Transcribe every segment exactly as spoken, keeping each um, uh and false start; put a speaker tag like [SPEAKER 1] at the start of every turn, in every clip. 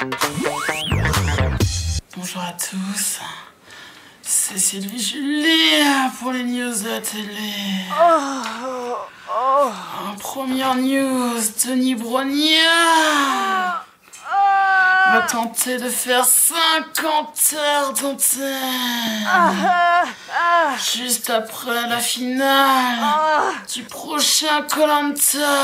[SPEAKER 1] Bonjour à tous, c'est Sylvie Julie pour les news de la télé. En première news, Denis Brognard va tenter de faire cinquante heures d'antenne juste après la finale du prochain Koh Lanta.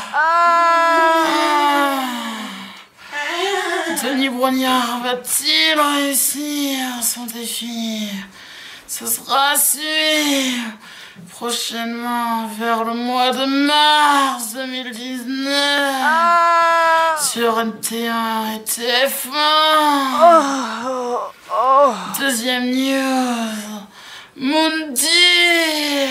[SPEAKER 1] Denis Brognard va-t-il réussir son défi? Ce sera à suivre prochainement vers le mois de mars deux mille dix-neuf sur N T un et T F un. Deuxième news, Moundir,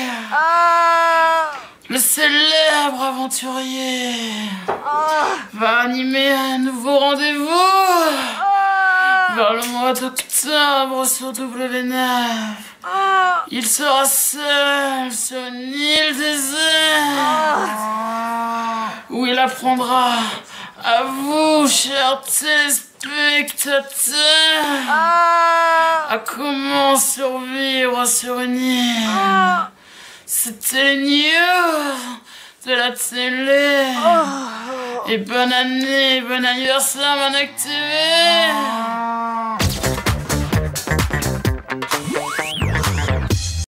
[SPEAKER 1] le célèbre aventurier, va animer un nouveau rendez-vous vers le mois d'octobre sur W neuf. Il sera seul sur une île déserte où il apprendra à vous, chers téléspectateurs, à comment survivre sur une île. C'était les news de la télé. Et bonne année, bon anniversaire, mon activité.